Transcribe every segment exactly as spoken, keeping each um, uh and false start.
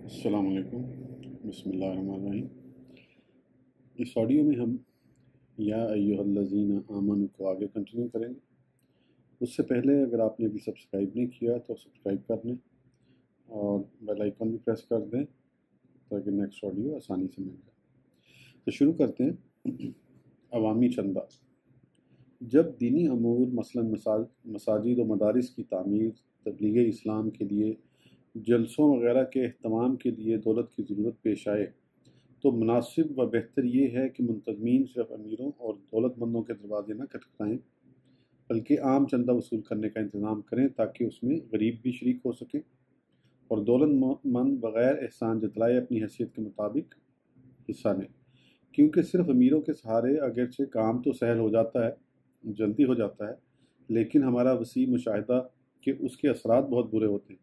अस्सलाम वालेकुम। बिस्मिल्लाहिर्रहमानिर्रहीम। इस ऑडियो में हम या अय्युहल्लज़ीना आमनू को आगे कंटिन्यू करेंगे। उससे पहले अगर आपने अभी सब्सक्राइब नहीं किया तो सब्सक्राइब कर लें और बेल आइकन भी प्रेस कर दें ताकि नेक्स्ट ऑडियो आसानी से मिल जाए। तो शुरू करते हैं। अवामी चंदा। जब दीनी अमूर मसलन मसाज मसाजिद व मदारिस की तामीर, तबलीग इस्लाम के लिए जलसों वगैरह के अहतमाम के लिए दौलत की ज़रूरत पेश आए तो मुनासिब व बेहतर ये है कि मुंतज़मीन सिर्फ अमीरों और दौलतमंदों के दरवाजे न खटखटाएँ, बल्कि आम चंदा वसूल करने का इंतज़ाम करें ताकि उसमें गरीब भी शरीक हो सके और दौलतमंद बग़ैर एहसान जतलाए अपनी हैसियत के मुताबिक हिस्सा लें। क्योंकि सिर्फ अमीरों के सहारे अगरचे काम तो सहल हो जाता है, जल्दी हो जाता है, लेकिन हमारा वसी मुशाहिदा कि उसके असरात बहुत बुरे होते हैं।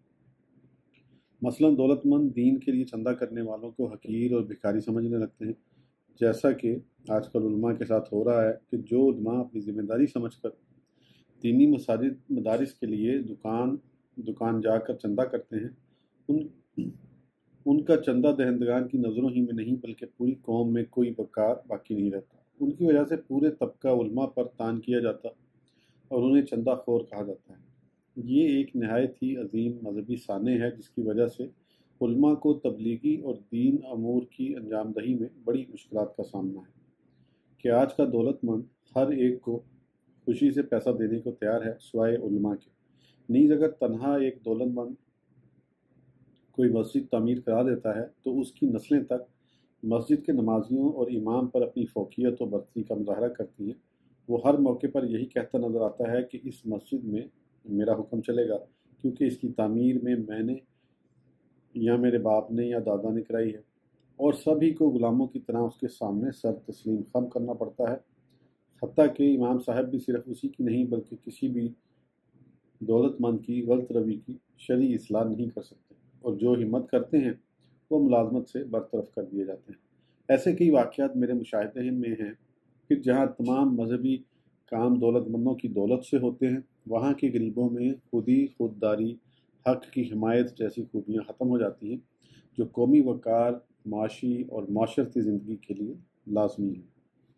मसलन दौलतमंद दीन के लिए चंदा करने वालों को हकीर और भिखारी समझने लगते हैं, जैसा कि आजकल उलमा के साथ हो रहा है कि जो उलमा अपनी ज़िम्मेदारी समझकर दीनी मसाजिद मदारिस के लिए दुकान दुकान जाकर चंदा करते हैं, उन उनका चंदा दहंदगान की नज़रों ही में नहीं बल्कि पूरी कौम में कोई वक़ार बाकी नहीं रहता। उनकी वजह से पूरे तबका उलमा पर तान किया जाता और उन्हें चंदा खोर कहा जाता है। ये एक नहायत ही अजीम मजहबी साने है जिसकी वजह से उलमा को तबलीगी और दीन अमूर की अंजामदही में बड़ी मुश्किलात का सामना है कि आज का दौलतमंद हर एक को खुशी से पैसा देने को तैयार है सिवाय उलमा के। नीज़ अगर तन्हा एक दौलतमंद कोई मस्जिद तामीर करा देता है तो उसकी नस्लें तक मस्जिद के नमाजियों और इमाम पर अपनी फोकियत और बर्तरी का मुजाहरा करती हैं। वो हर मौके पर यही कहता नज़र आता है कि इस मस्जिद में मेरा हुक्म चलेगा क्योंकि इसकी तामीर में मैंने या मेरे बाप ने या दादा ने कराई है, और सभी को गुलामों की तरह उसके सामने सर तस्लीम खम करना पड़ता है। हत्ता कि इमाम साहब भी सिर्फ उसी की नहीं बल्कि किसी भी दौलतमंद की गलत रवि की शरई इस्लाह नहीं कर सकते, और जो हिम्मत करते हैं वो मुलाजमत से बरतरफ कर दिए जाते हैं। ऐसे कई वाक़यात मेरे मुशाहिदे में हैं कि जहाँ तमाम मजहबी काम दौलतमंदों की दौलत से होते हैं, वहाँ के गरीबों में खुदी खुददारी, हक की हिमायत जैसी खूबियाँ ख़त्म हो जाती हैं जो कौमी वक़ार, माशी और माशरती ज़िंदगी के लिए लाजमी है।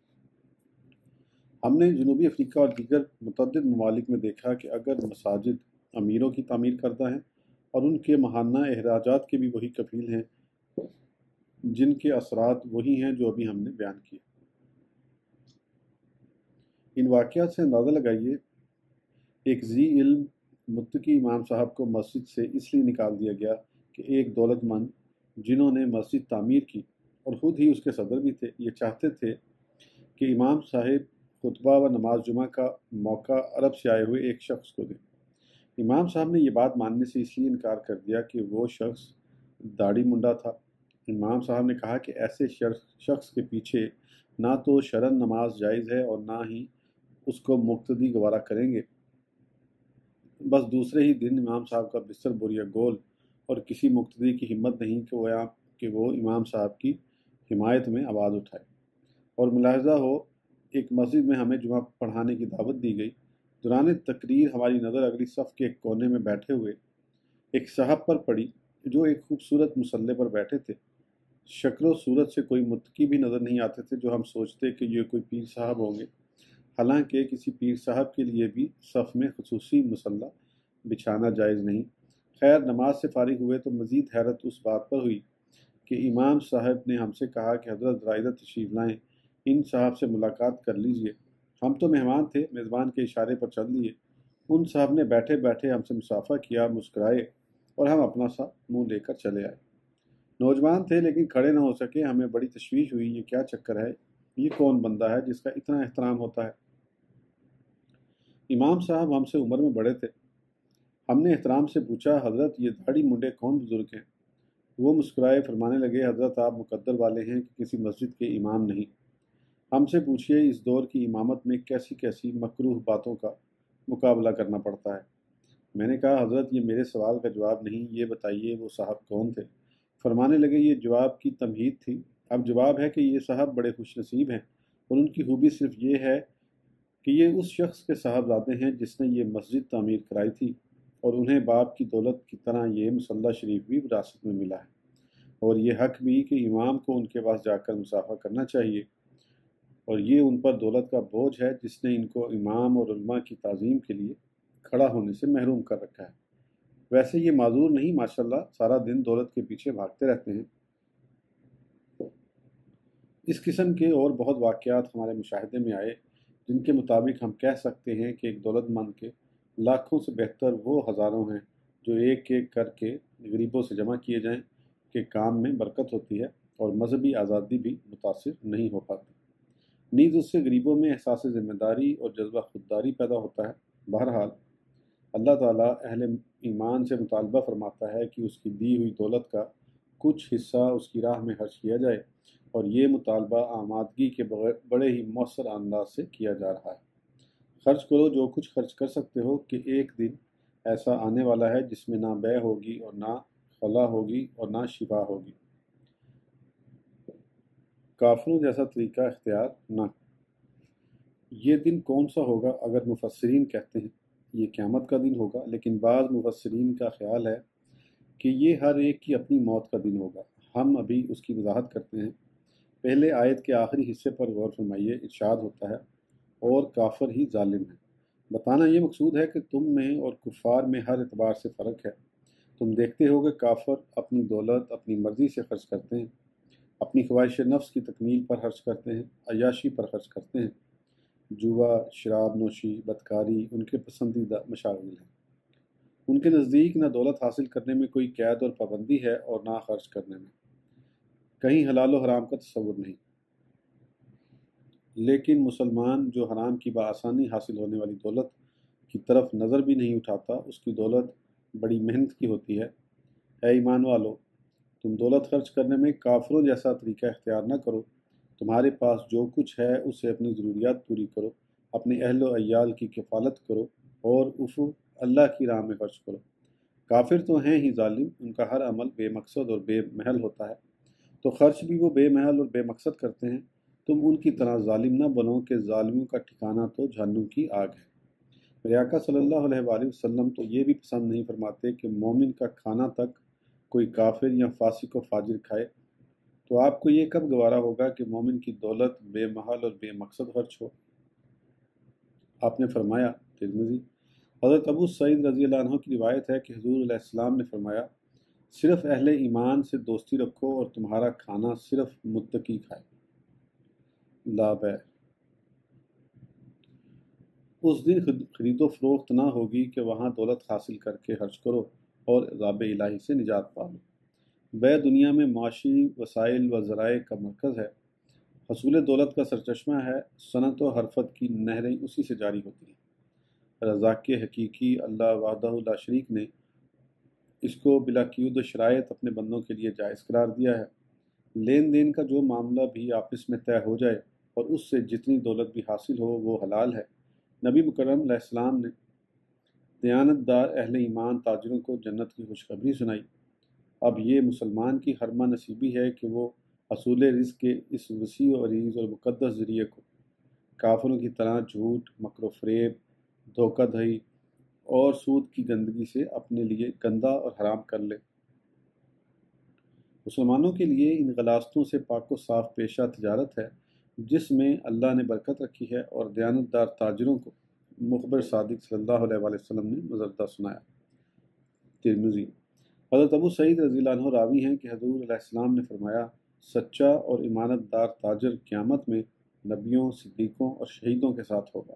हमने जनूबी अफ्रीका और दीगर मुतअद्दिद ममालिक में देखा कि अगर मसाजिद अमीरों की तामीर करता है और उनके महाना अखराजात के भी वही कफील हैं, जिनके असरात वही हैं जो अभी हमने बयान किए। इन वाक़यात से अंदाज़ा लगाइए, एक ज़ी इल्म मुत्तकी इमाम साहब को मस्जिद से इसलिए निकाल दिया गया कि एक दौलतमंद जिन्होंने मस्जिद तामीर की और ख़ुद ही उसके सदर भी थे, ये चाहते थे कि इमाम साहब खुतबा व नमाज जुमा का मौका अरब से आए हुए एक शख्स को दें। इमाम साहब ने यह बात मानने से इसलिए इनकार कर दिया कि वो शख्स दाढ़ी मुंडा था। इमाम साहब ने कहा कि ऐसे शख्स के पीछे ना तो शरन नमाज जायज़ है और ना ही उसको मुक्तदी गवारा करेंगे। बस दूसरे ही दिन इमाम साहब का बिस्तर बोरिया गोल और किसी मुक्तदी की हिम्मत नहीं कि वो कि वो इमाम साहब की हिमायत में आवाज़ उठाए। और मुलाहजा हो, एक मस्जिद में हमें जुमा पढ़ाने की दावत दी गई। दौरान तकरीर हमारी नज़र अगली सफ़ के एक कोने में बैठे हुए एक साहब पर पड़ी जो एक खूबसूरत मुसल्ले पर बैठे थे। शक्ल सूरत से कोई मुत्तकी भी नज़र नहीं आते थे जो हम सोचते कि ये कोई पीर साहब होंगे। हालांकि किसी पीर साहब के लिए भी सफ़ में खुसूसी मुसल्ला बिछाना जायज़ नहीं। खैर, नमाज से फारिग हुए तो मज़ीद हैरत उस बात पर हुई कि इमाम साहब ने हमसे कहा कि हज़रत ज़रा तशरीफ़ लाएँ, इन साहब से मुलाकात कर लीजिए। हम तो मेहमान थे, मेज़बान के इशारे पर चल दिए। उन साहब ने बैठे बैठे हमसे मुसाफ़ा किया, मुस्कुराए और हम अपना सा मुँह लेकर चले आए। नौजवान थे लेकिन खड़े न हो सके। हमें बड़ी तशवीश हुई, ये क्या चक्कर है, ये कौन बंदा है जिसका इतना एहतराम होता है। इमाम साहब हमसे उम्र में बड़े थे। हमने एहतराम से पूछा, हज़रत ये दाढ़ी मुंडे कौन बुज़ुर्ग हैं? वो मुस्कुराए, फरमाने लगे, हज़रत आप मुकद्दर वाले हैं कि किसी मस्जिद के इमाम नहीं। हमसे पूछिए इस दौर की इमामत में कैसी कैसी मकरूह बातों का मुकाबला करना पड़ता है। मैंने कहा, हज़रत ये मेरे सवाल का जवाब नहीं, ये बताइए वो साहब कौन थे? फरमाने लगे, ये जवाब की तमहीद थी। अब जवाब है कि ये साहब बड़े खुशनसीब हैं और उनकी खूबी सिर्फ ये है कि ये उस शख्स के साहबजादे हैं जिसने ये मस्जिद तामीर कराई थी اور انہیں باپ کی دولت کی طرح یہ مصلح شریف بھی وراثت میں ملا ہے، اور یہ حق بھی کہ امام کو ان کے پاس جا کر مصافحہ کرنا چاہیے، اور یہ ان پر دولت کا بوجھ ہے جس نے ان کو امام اور علماء کی تعظیم کے لیے کھڑا ہونے سے محروم کر رکھا ہے۔ ویسے یہ معذور نہیں، ماشاءاللہ سارا دن دولت کے پیچھے بھاگتے رہتے ہیں۔ اس قسم کے اور بہت واقعات ہمارے مشاہدے میں آئے جن کے مطابق ہم کہہ سکتے ہیں کہ ایک دولت مند کے لاکھوں سے بہتر وہ ہزاروں ہیں جو ایک ایک کر کے غریبوں سے جمع کیے جائیں کہ کام میں برکت ہوتی ہے اور مذہبی آزادی بھی متاثر نہیں ہو پاتی۔ نیز اس سے غریبوں میں احساس ذمہ داری اور جذبہ خودداری پیدا ہوتا ہے۔ بہرحال اللہ تعالیٰ اہل ایمان سے مطالبہ فرماتا ہے کہ اس کی دی ہوئی دولت کا کچھ حصہ اس کی راہ میں خرچ کیا جائے، اور یہ مطالبہ آمادگی کے بڑے ہی مؤثر انداز سے کیا جا رہا ہے۔ خرچ کرو جو کچھ خرچ کر سکتے ہو، کہ ایک دن ایسا آنے والا ہے جس میں نہ بیع ہوگی اور نہ خلا ہوگی اور نہ شفا ہوگی۔ کافروں جیسا طریقہ اختیار نہ۔ یہ دن کون سا ہوگا؟ اگر مفسرین کہتے ہیں یہ قیامت کا دن ہوگا، لیکن بعض مفسرین کا خیال ہے کہ یہ ہر ایک کی اپنی موت کا دن ہوگا۔ ہم ابھی اس کی وضاحت کرتے ہیں۔ پہلے آیت کے آخری حصے پر غور فرمائیے، ارشاد ہوتا ہے اور کافر ہی ظالم ہے۔ بتانا یہ مقصود ہے کہ تم میں اور کفار میں ہر اعتبار سے فرق ہے۔ تم دیکھتے ہو کہ کافر اپنی دولت اپنی مرضی سے خرچ کرتے ہیں، اپنی خواہش نفس کی تکمیل پر خرچ کرتے ہیں، عیاشی پر خرچ کرتے ہیں۔ جوا، شراب نوشی، بدکاری ان کے پسندیدہ مشاغل ہیں۔ ان کے نزدیک نہ دولت حاصل کرنے میں کوئی قید اور پابندی ہے اور نہ خرچ کرنے میں، کہیں حلال و حرام کا تصور نہیں۔ لیکن مسلمان جو حرام کی بآسانی حاصل ہونے والی دولت کی طرف نظر بھی نہیں اٹھاتا، اس کی دولت بڑی محنت کی ہوتی ہے۔ اے ایمان والو، تم دولت خرچ کرنے میں کافروں جیسا طریقہ اختیار نہ کرو۔ تمہارے پاس جو کچھ ہے اسے اپنی ضروریات پوری کرو، اپنے اہل و عیال کی کفالت کرو اور افو اللہ کی راہ میں خرچ کرو۔ کافر تو ہیں ہی ظالم، ان کا ہر عمل بے مقصد اور بے محل ہوتا ہے، تو خرچ بھی وہ بے محل اور بے مقصد کرتے ہیں۔ تم ان کی طرح ظالم نہ بنو کہ ظالموں کا ٹھکانہ تو جہنم کی آگ ہے۔ میرے آقا صلی اللہ علیہ وآلہ وسلم تو یہ بھی پسند نہیں فرماتے کہ مومن کا کھانا تک کوئی کافر یا فاسق و فاجر کھائے، تو آپ کو یہ کب گوارا ہوگا کہ مومن کی دولت بے محل اور بے مقصد خرچ ہو؟ آپ نے فرمایا، ترمذی، حضرت ابو سعید رضی اللہ عنہ کی روایت ہے کہ حضور علیہ السلام نے فرمایا، صرف اہل ایمان سے دوستی رکھو اور تمہارا کھانا صرف متقی کھائے۔ لا بیع۔ اس دن خرید و فروخت نہ ہوگی کہ وہاں دولت حاصل کر کے خرچ کرو اور عذاب الہی سے نجات پالو۔ بیع دنیا میں معاشی وسائل و ذرائع کا مرکز ہے، حصول دولت کا سرچشمہ ہے۔ صنعت و حرفت کی نہریں اسی سے جاری ہوتی ہیں۔ رزاق حقیقی اللہ وحدہ لا شریک نے اس کو بلا قید و شرائط اپنے بندوں کے لیے جائز قرار دیا ہے۔ لین دین کا جو معاملہ بھی آپس میں طے ہو جائے اور اس سے جتنی دولت بھی حاصل ہو وہ حلال ہے۔ نبی مکرم علیہ السلام نے دیانت دار اہل ایمان تاجروں کو جنت کی خوشخبری سنائی۔ اب یہ مسلمان کی حرمہ نصیبی ہے کہ وہ حصول رزق کے اس وسیع و عریض اور مقدس ذریعے کو کافروں کی طرح جھوٹ، مکر و فریب، دھوکہ دہی اور سود کی گندگی سے اپنے لیے گندا اور حرام کر لے۔ مسلمانوں کے لیے ان غلاستوں سے پاک و صاف پیشہ تجارت ہے جس میں اللہ نے برکت رکھی ہے، اور دیانت دار تاجروں کو مخبر صادق صلی اللہ علیہ وآلہ وسلم نے مزدہ سنایا۔ ترمذی، حضرت ابو سعید رضی اللہ عنہ راوی ہیں کہ حضور علیہ السلام نے فرمایا، سچا اور امانت دار تاجر قیامت میں نبیوں، صدیقوں اور شہیدوں کے ساتھ ہوگا۔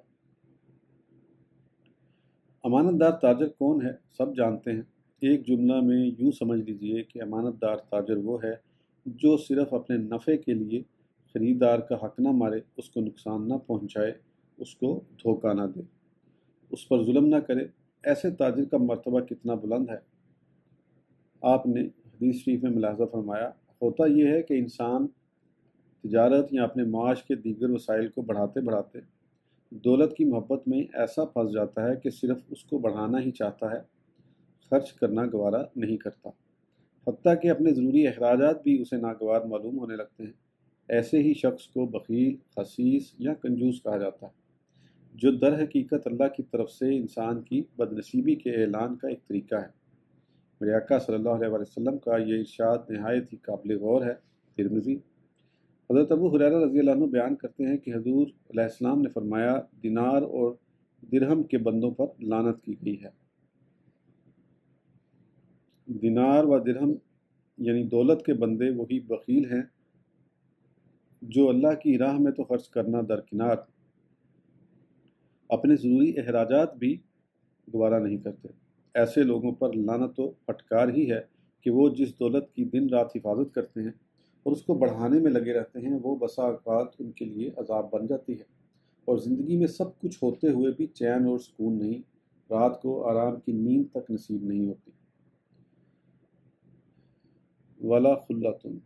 امانت دار تاجر کون ہے؟ سب جانتے ہیں۔ ایک جملہ میں یوں سمجھ لیجئے کہ امانت دار تاجر وہ ہے جو صرف اپنے نفع کے لیے خریدار کا حق نہ مارے، اس کو نقصان نہ پہنچائے، اس کو دھوکہ نہ دے، اس پر ظلم نہ کرے۔ ایسے تاجر کا مرتبہ کتنا بلند ہے! آپ نے حدیث شریف میں ملاحظہ فرمایا، ہوتا یہ ہے کہ انسان تجارت یا اپنے معاش کے دیگر وسائل کو بڑھاتے بڑھاتے دولت کی محبت میں ایسا پھنس جاتا ہے کہ صرف اس کو بڑھانا ہی چاہتا ہے، خرچ کرنا گوارا نہیں کرتا، حتیٰ کہ اپنے ضروری اخراجات بھی اسے ناگوار معلوم ہونے لگتے ہیں۔ ایسے ہی شخص کو بخیل، خسیس یا کنجوس کہا جاتا ہے۔ جو در حقیقت اللہ کی طرف سے انسان کی بدنصیبی کے اعلان کا ایک طریقہ ہے۔ میرے آقا صلی اللہ علیہ وسلم کا یہ ارشاد نہایت ہی قابل غور ہے۔ ترمذی۔ حضرت ابو ہریرہ رضی اللہ عنہ بیان کرتے ہیں کہ حضور علیہ السلام نے فرمایا، دینار اور درہم کے بندوں پر لعنت کی گئی ہے۔ دینار و درہم یعنی دولت کے بندے وہی بخیل ہیں جو اللہ کی راہ میں تو خرچ کرنا درکنار اپنے ضروری اخراجات بھی گوارا نہیں کرتے۔ ایسے لوگوں پر لعنت و پھٹکار ہی ہے کہ وہ جس دولت کی دن رات حفاظت کرتے ہیں اور اس کو بڑھانے میں لگے رہتے ہیں، وہ بسا اوقات ان کے لیے عذاب بن جاتی ہے، اور زندگی میں سب کچھ ہوتے ہوئے بھی چین اور سکون نہیں، رات کو آرام کی نیند تک نصیب نہیں ہوتی۔ ولا خلتن،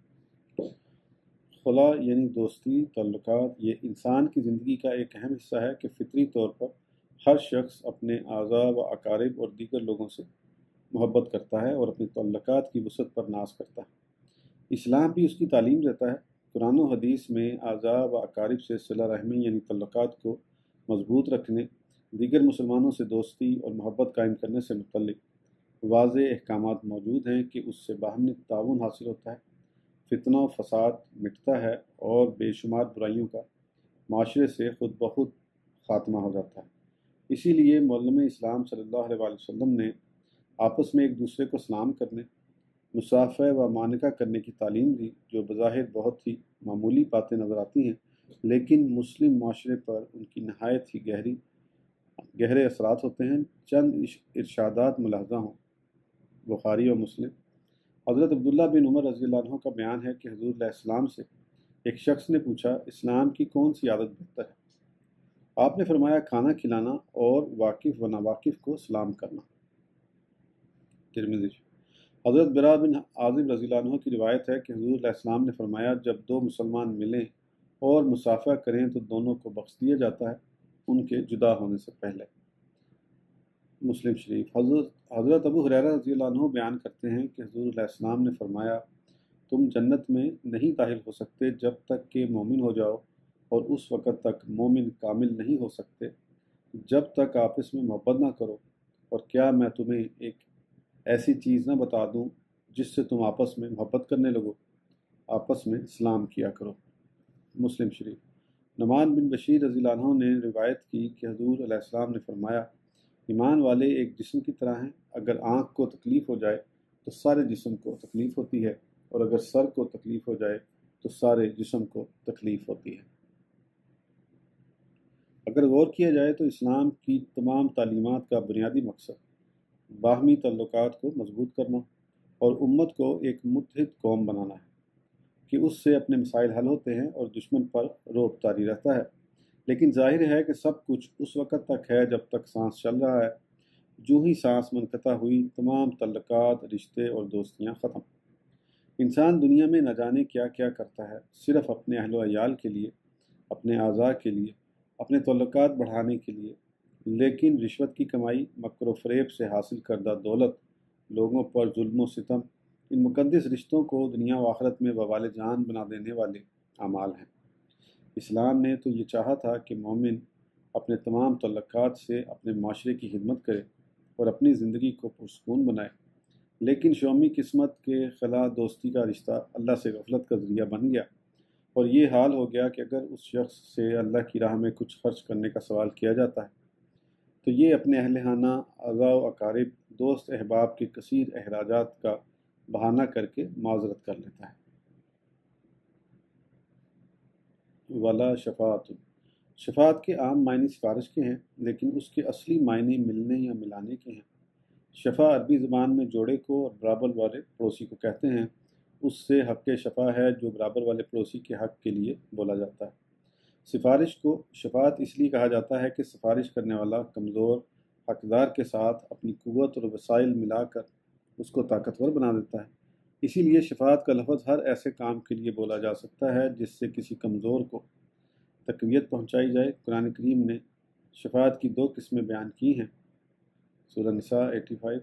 خلا یعنی دوستی، تعلقات، یہ انسان کی زندگی کا ایک اہم حصہ ہے کہ فطری طور پر ہر شخص اپنے اعضاء و اقارب اور دیگر لوگوں سے محبت کرتا ہے اور اپنے تعلقات کی وسعت پر ناز کرتا ہے۔ اسلام بھی اس کی تعلیم دیتا ہے۔ قرآن و حدیث میں اعضاء و اقارب سے صلہ رحمی یعنی تعلقات کو مضبوط رکھنے، دیگر مسلمانوں سے دوستی اور محبت قائم کرنے سے متعلق واضح احکامات موجود ہیں کہ اس سے باہمی تعاون حاصل ہوتا ہے، فتنہ و فساد مٹتا ہے اور بے شمار برائیوں کا معاشرے سے خود بخود خاتمہ ہو جاتا ہے۔ اسی لیے معلم اسلام صلی اللہ علیہ وآلہ وسلم نے آپس میں ایک دوسرے کو سلام کرنے، مصافحہ و معانقہ کرنے کی تعلیم دی، جو بظاہر بہت ہی معمولی باتیں نظر آتی ہیں، لیکن مسلم معاشرے پر ان کی نہایت ہی گہری گہرے اثرات ہوتے ہیں۔ چند ارشادات ملاحظہ ہوں۔ بخاری و مسلم۔ حضرت عبداللہ بن عمر رضی اللہ عنہ کا بیان ہے کہ حضور علیہ السلام سے ایک شخص نے پوچھا، اسلام کی کون سی عادت بہتر ہے؟ آپ نے فرمایا، کھانا کھلانا اور واقف و ناواقف کو سلام کرنا۔ ترمذی۔ حضرت برا بن عازب رضی اللہ عنہ کی روایت ہے کہ حضور علیہ السلام نے فرمایا، جب دو مسلمان ملیں اور مصافحہ کریں تو دونوں کو بخش دیا جاتا ہے ان کے جدا ہونے سے پہلے۔ مسلم شریف۔ حضرت حضرت ابو ہریرہ رضی اللہ عنہ بیان کرتے ہیں کہ حضور علیہ السلام نے فرمایا، تم جنت میں نہیں داخل ہو سکتے جب تک کہ مومن ہو جاؤ، اور اس وقت تک مومن کامل نہیں ہو سکتے جب تک آپس میں محبت نہ کرو، اور کیا میں تمہیں ایک ایسی چیز نہ بتا دوں جس سے تم آپس میں محبت کرنے لگو؟ آپس میں سلام کیا کرو۔ مسلم شریف۔ نعمان بن بشیر رضی اللہ عنہ نے روایت کی کہ حضور علیہ السلام نے فرمایا، ایمان والے ایک جسم کی طرح ہیں، اگر آنکھ کو تکلیف ہو جائے تو سارے جسم کو تکلیف ہوتی ہے، اور اگر سر کو تکلیف ہو جائے تو سارے جسم کو تکلیف ہوتی ہے۔ اگر غور کیا جائے تو اسلام کی تمام تعلیمات کا بنیادی مقصد باہمی تعلقات کو مضبوط کرنا اور امت کو ایک متحد قوم بنانا ہے کہ اس سے اپنے مسائل حل ہوتے ہیں اور دشمن پر رعب طاری رہتا ہے۔ لیکن ظاہر ہے کہ سب کچھ اس وقت تک ہے جب تک سانس چل رہا ہے۔ جو ہی سانس منقطع ہوئی، تمام تعلقات، رشتے اور دوستیاں ختم۔ انسان دنیا میں نہ جانے کیا کیا کرتا ہے، صرف اپنے اہل و عیال کے لیے، اپنے اعضاء کے لیے، اپنے تعلقات بڑھانے کے لیے، لیکن رشوت کی کمائی، مکر و فریب سے حاصل کردہ دولت، لوگوں پر ظلم و ستم، ان مقدس رشتوں کو دنیا و آخرت میں وبال جان بنا دینے والے اعمال ہیں۔ اسلام نے تو یہ چاہا تھا کہ مومن اپنے تمام تعلقات سے اپنے معاشرے کی خدمت کرے اور اپنی زندگی کو پرسکون بنائے، لیکن شومی قسمت کے خلا دوستی کا رشتہ اللہ سے غفلت کا ذریعہ بن گیا، اور یہ حال ہو گیا کہ اگر اس شخص سے اللہ کی راہ میں کچھ خرچ کرنے کا سوال کیا جاتا ہے تو یہ اپنے اہل خانہ، اعضاء و اقارب، دوست احباب کے کثیر اخراجات کا بہانہ کر کے معذرت کر لیتا ہے۔ ولا شفاعت۔ شفاعت کے عام معنی سفارش کے ہیں، لیکن اس کے اصلی معنی ملنے یا ملانے کے ہیں۔ شفا عربی زبان میں جوڑے کو اور برابر والے پڑوسی کو کہتے ہیں۔ اس سے حق شفا ہے جو برابر والے پڑوسی کے حق کے لیے بولا جاتا ہے۔ سفارش کو شفاعت اس لیے کہا جاتا ہے کہ سفارش کرنے والا کمزور حقدار کے ساتھ اپنی قوت اور وسائل ملا کر اس کو طاقتور بنا دیتا ہے۔ اسی لیے شفاعت کا لفظ ہر ایسے کام کے لیے بولا جا سکتا ہے جس سے کسی کمزور کو تقویت پہنچائی جائے۔ قرآن کریم نے شفاعت کی دو قسمیں بیان کی ہیں۔ سورہ نساء پچاسی۔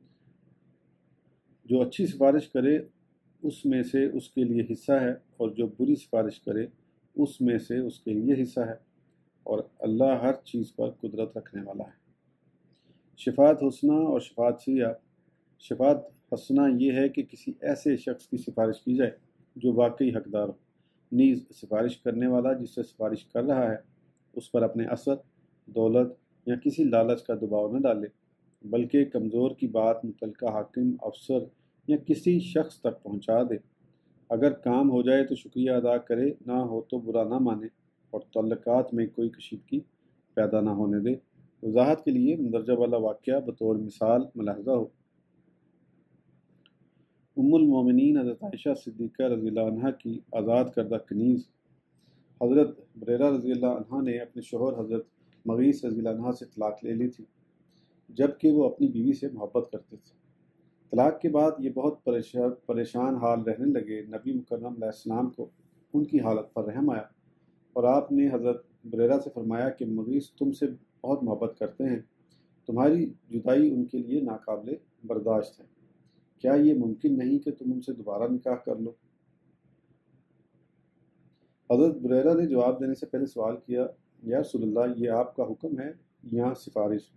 جو اچھی سفارش کرے اس میں سے اس کے لیے حصہ ہے، اور جو بری سفارش کرے اس میں سے اس کے لیے حصہ ہے۔ اور اللہ ہر چیز پر قدرت رکھنے والا ہے۔ شفاعت حسنہ اور شفاعت سیئہ۔ شفاعت حسنہ یہ ہے کہ کسی ایسے شخص کی سفارش کی جائے جو واقعی حقدار ہو، نیز سفارش کرنے والا جس سے سفارش کر رہا ہے اس پر اپنے اثر، دولت یا کسی لالچ کا دباؤ نہ ڈالے، بلکہ کمزور کی بات متعلقہ حاکم، افسر یا کسی شخص تک پہنچا دے۔ اگر کام ہو جائے تو شکریہ ادا کرے، نہ ہو تو برا نہ مانے، اور تعلقات میں کوئی کشیدگی پیدا نہ ہونے دے۔ وضاحت کے لیے مندرجہ والا واقعہ بطور مثال ملاحظہ ہو۔ ام المومنین حضرت عائشہ صدیقہ رضی اللہ عنہ کی آزاد کردہ کنیز حضرت بریرہ رضی اللہ عنہ نے اپنے شوہر حضرت مغیث رضی اللہ عنہ سے طلاق لے لی تھی، جبکہ وہ اپنی بیوی سے محبت کرتے تھے۔ طلاق کے بعد یہ بہت پریشان حال رہنے لگے۔ نبی مکرم علیہ السلام کو ان کی حالت پر رحم آیا اور آپ نے حضرت بریرہ سے فرمایا کہ مغیث تم سے بہت محبت کرتے ہیں، تمہاری جدائی ان کے لیے ناقابل برداشت ہے، کیا یہ ممکن نہیں کہ تم ان سے دوبارہ نکاح کر لو؟ حضرت بریرہ نے جواب دینے سے پہلے سوال کیا، یا رسول اللہ، یہ آپ کا حکم ہے یا سفارش؟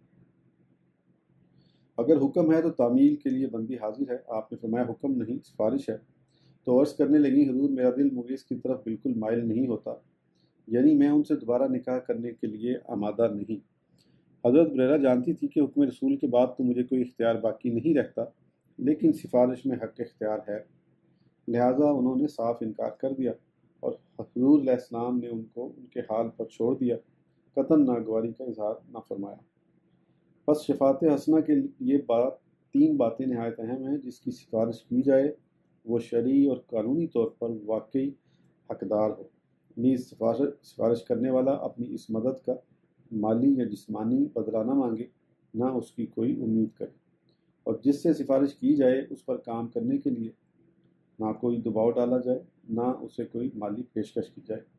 اگر حکم ہے تو تعمیل کے لیے بندی حاضر ہے۔ آپ نے فرمایا حکم نہیں، سفارش ہے۔ تو عرض کرنے لگی، حضور میرا دل مغیث کی طرف بالکل مائل نہیں ہوتا، یعنی میں ان سے دوبارہ نکاح کرنے کے لیے آمادہ نہیں۔ حضرت بریرہ جانتی تھی کہ حکم رسول کے بعد تو مجھے کوئی اختیار باقی نہیں رہتا، لیکن سفارش میں حق اختیار ہے، لہٰذا انہوں نے صاف انکار کر دیا اور حضور علیہ السلام نے ان کو ان کے حال پر چھوڑ دیا، قطعاً ناگواری کا اظہار نہ فرمایا۔ بس شفاعت حسنہ کے یہ بات تین باتیں نہایت اہم ہیں۔ جس کی سفارش کی جائے وہ شرعی اور قانونی طور پر واقعی حقدار ہو، نیز سفارش کرنے والا اپنی اس مدد کا مالی یا جسمانی بدلہ نہ مانگے، نہ اس کی کوئی امید کرے، اور جس سے سفارش کی جائے اس پر کام کرنے کے لیے نہ کوئی دباؤ ڈالا جائے، نہ اسے کوئی مالی پیشکش کی جائے،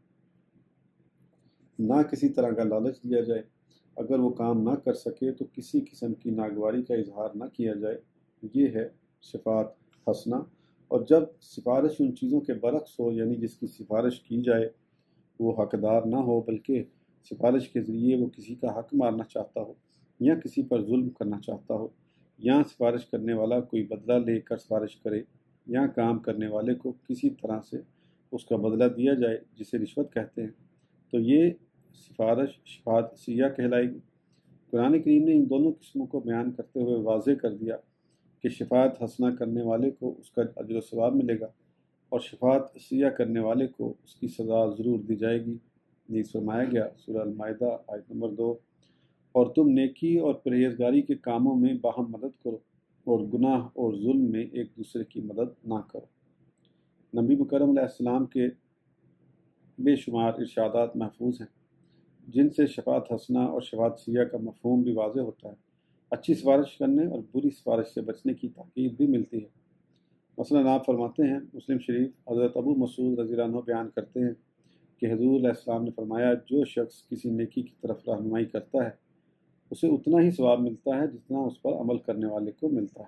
نہ کسی طرح کا لالچ دیا جائے۔ اگر وہ کام نہ کر سکے تو کسی قسم کی ناگواری کا اظہار نہ کیا جائے۔ یہ ہے شفاعت حسنہ۔ اور جب سفارش ان چیزوں کے برعکس ہو، یعنی جس کی سفارش کی جائے وہ حقدار نہ ہو، بلکہ سفارش کے ذریعے وہ کسی کا حق مارنا چاہتا ہو یا کسی پر ظلم کرنا چاہتا ہو، یا سفارش کرنے والا کوئی بدلہ لے کر سفارش کرے، یا کام کرنے والے کو کسی طرح سے اس کا بدلہ دیا جائے جسے رشوت کہتے ہیں، تو یہ سفارش شفاعت سیئہ کہلائے گی۔ قرآن کریم نے ان دونوں قسموں کو بیان کرتے ہوئے واضح کر دیا کہ شفاعت حسنہ کرنے والے کو اس کا اجر و ثواب ملے گا، اور شفاعت سیئہ کرنے والے کو اس کی سزا ضرور دی جائے گی۔ نیز فرمایا گیا سورہ المائدہ آیت نمبر دو، اور تم نیکی اور پرہیزگاری کے کاموں میں باہم مدد کرو، اور گناہ اور ظلم میں ایک دوسرے کی مدد نہ کرو۔ نبی مکرم علیہ السلام کے بے شمار ارشادات محفوظ ہیں جن سے شفاعت حسنہ اور شفاعت سیئہ کا مفہوم بھی واضح ہوتا ہے۔ اچھی سفارش کرنے اور بری سفارش سے بچنے کی تاکید بھی ملتی ہے۔ مثلاً آپ فرماتے ہیں، مسلم شریف، حضرت ابو مسعود رضی اللہ عنہ بیان کرتے ہیں کہ حضور علیہ السلام نے فرمایا، جو شخص کسی نیکی کی طرف رہنمائی کرتا ہے اسے اتنا ہی ثواب ملتا ہے جتنا اس پر عمل کرنے والے کو ملتا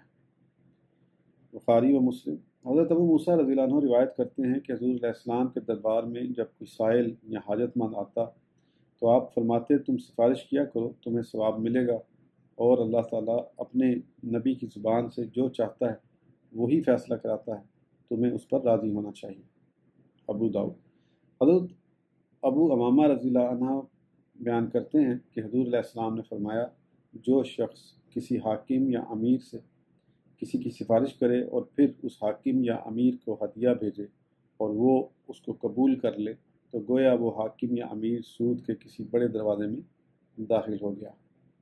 ہے۔ بخاری و مسلم۔ حضرت ابو موسیٰ رضی اللہ عنہ روایت کرتے ہیں کہ حضور علیہ السلام کے دربار میں جب کوئی سائل یا حاجت مند آتا تو آپ فرماتے، تم سفارش کیا کرو، تمہیں ثواب ملے گا، اور اللہ تعالیٰ اپنے نبی کی زبان سے جو چاہتا ہے وہی فیصلہ کراتا ہے، تمہیں اس پر راضی ہونا چاہیے۔ ابو داؤد۔ حضرت ابو امامہ رضی اللہ عنہ بیان کرتے ہیں کہ حضور علیہ السلام نے فرمایا، جو شخص کسی حاکم یا امیر سے کسی کی سفارش کرے اور پھر اس حاکم یا امیر کو ہدیہ بھیجے اور وہ اس کو قبول کر لے تو گویا وہ حاکم یا امیر سود کے کسی بڑے دروازے میں داخل ہو گیا۔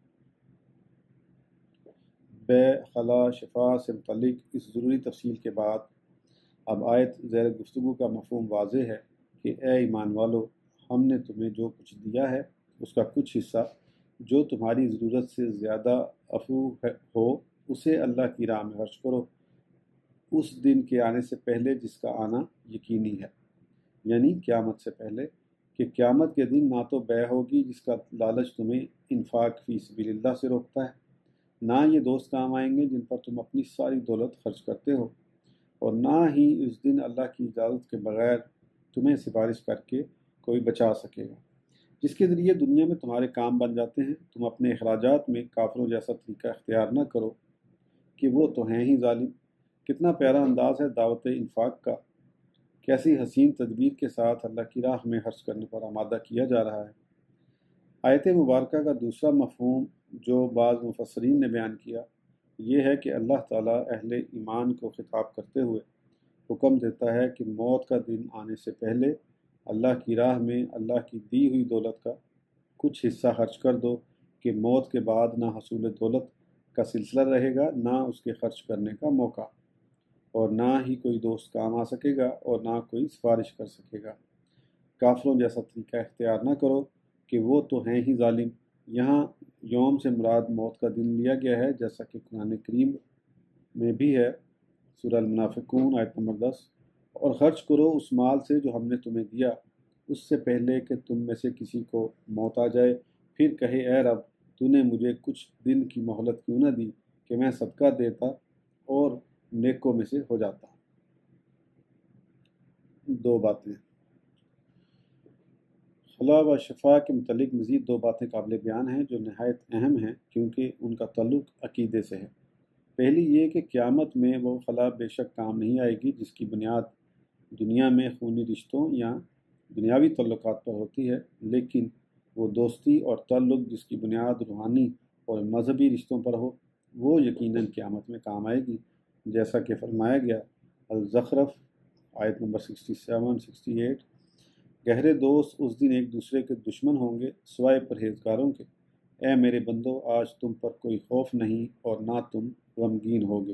بے خلا شفا سے متعلق اس ضروری تفصیل کے بعد اب آیت زیر گفتگو کا مفہوم واضح ہے کہ اے ایمان والو، ہم نے تمہیں جو کچھ دیا ہے اس کا کچھ حصہ جو تمہاری ضرورت سے زیادہ افو ہو اسے اللہ کی راہ میں خرچ کرو، اس دن کے آنے سے پہلے جس کا آنا یقینی ہے، یعنی قیامت سے پہلے، کہ قیامت کے دن نہ تو بے ہوگی جس کا لالچ تمہیں انفاق فی سبیل اللہ سے روکتا ہے، نہ یہ دوست کام آئیں گے جن پر تم اپنی ساری دولت خرچ کرتے ہو، اور نہ ہی اس دن اللہ کی اجازت کے بغیر تمہیں سفارش کر کے کوئی بچا سکے گا۔ جس کے ذریعے دنیا میں تمہارے کام بن جاتے ہیں۔ تم اپنے اخراجات میں کافروں جیسا طریقہ اختیار نہ کرو کہ وہ تو ہیں ہی ظالم۔ کتنا پیارا انداز ہے دعوت انفاق کا، کیسی حسین تدبیر کے ساتھ اللہ کی راہ میں خرچ کرنے پر آمادہ کیا جا رہا ہے۔ آیت مبارکہ کا دوسرا مفہوم جو بعض مفسرین نے بیان کیا یہ ہے کہ اللہ تعالیٰ اہل ایمان کو خطاب کرتے ہوئے حکم دیتا ہے کہ موت کا دن آنے سے پہلے اللہ کی راہ میں اللہ کی دی ہوئی دولت کا کچھ حصہ خرچ کر دو کہ موت کے بعد نہ حصول دولت کا سلسلہ رہے گا، نہ اس کے خرچ کرنے کا موقع، اور نہ ہی کوئی دوست کام آ سکے گا اور نہ کوئی سفارش کر سکے گا۔ کافروں جیسا طریقہ اختیار نہ کرو کہ وہ تو ہیں ہی ظالم۔ یہاں یوم سے مراد موت کا دن لیا گیا ہے، جیسا کہ قرآن کریم میں بھی ہے، سورہ المنافقون آیت نمبر دس، اور خرچ کرو اس مال سے جو ہم نے تمہیں دیا اس سے پہلے کہ تم میں سے کسی کو موت آ جائے، پھر کہے اے رب تو نے مجھے کچھ دن کی مہلت کیوں نہ دی کہ میں صدقہ دیتا اور نیکوں میں سے ہو جاتا۔ دو باتیں خلا و شفا کے متعلق مزید دو باتیں قابل بیان ہیں جو نہایت اہم ہیں کیونکہ ان کا تعلق عقیدے سے ہے۔ پہلی یہ کہ قیامت میں وہ خلا بے شک کام نہیں آئے گی جس کی بنیاد دنیا میں خونی رشتوں یا دنیاوی تعلقات پر ہوتی ہے، لیکن وہ دوستی اور تعلق جس کی بنیاد روحانی اور مذہبی رشتوں پر ہو وہ یقیناً قیامت میں کام آئے گی، جیسا کہ فرمایا گیا الزخرف آیت number sixty seven sixty eight, گہرے دوست اس دن ایک دوسرے کے دشمن ہوں گے سوائے پرہیزگاروں کے، اے میرے بندو آج تم پر کوئی خوف نہیں اور نہ تم غمگین ہوگے۔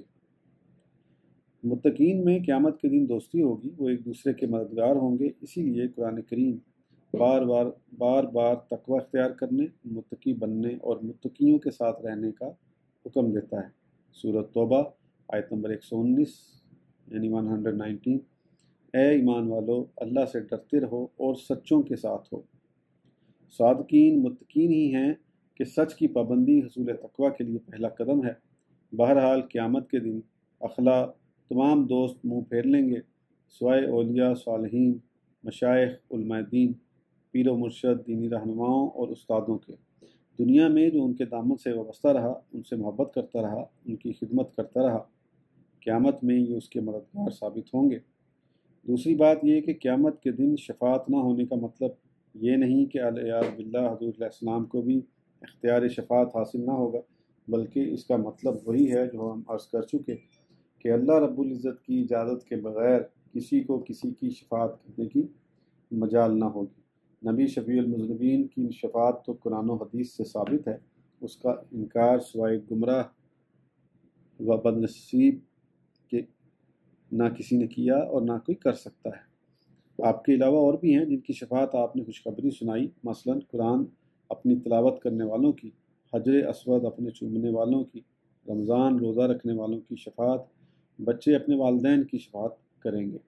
متقین میں قیامت کے دن دوستی ہوگی، وہ ایک دوسرے کے مددگار ہوں گے، اسی لیے قرآن کریم بار بار بار بار تقوی اختیار کرنے، متقی بننے اور متقیوں کے ساتھ رہنے کا حکم دیتا ہے۔ سورۃ توبہ آیت نمبر ایک سو انیس یعنی ایک سو انیس، اے ایمان والو اللہ سے ڈرتے رہو اور سچوں کے ساتھ ہو۔ صادقین متقین ہی ہیں کہ سچ کی پابندی حصول تقوی کے لیے پہلا قدم ہے۔ بہرحال قیامت کے دن اخلا تمام دوست منہ پھیر لیں گے سوائے اولیاء صالحین، مشائخ، علماء دین، پیر و مرشد، دینی رہنماؤں اور استادوں کے۔ دنیا میں جو ان کے دامن سے وابستہ رہا، ان سے محبت کرتا رہا، ان کی خدمت کرتا رہا، قیامت میں یہ اس کے مددگار ثابت ہوں گے۔ دوسری بات یہ کہ قیامت کے دن شفاعت نہ ہونے کا مطلب یہ نہیں کہ علیہ باللہ حضور علیہ السلام کو بھی اختیار شفاعت حاصل نہ ہوگا، بلکہ اس کا مطلب وہی ہے جو ہم عرض کر چکے کہ اللہ رب العزت کی اجازت کے بغیر کسی کو کسی کی شفاعت کرنے کی مجال نہ ہوگی۔ نبی شفیع المذنبین کی شفاعت تو قرآن و حدیث سے ثابت ہے، اس کا انکار سوائے گمراہ و بدنصیب کے نہ کسی نے کیا اور نہ کوئی کر سکتا ہے۔ آپ کے علاوہ اور بھی ہیں جن کی شفاعت آپ نے خوشخبری سنائی، مثلا قرآن اپنی تلاوت کرنے والوں کی، حجر اسود اپنے چومنے والوں کی، رمضان روزہ رکھنے والوں کی شفاعت، بچے اپنے والدین کی شفاعت کریں گے۔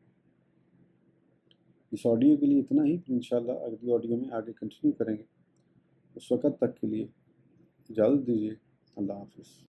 اس آڈیو کے لیے اتنا ہی، پھر انشاءاللہ اگلی آڈیو میں آگے کنٹینیو کریں گے۔ اس وقت تک کے لیے اجازت دیجیے، اللہ حافظ۔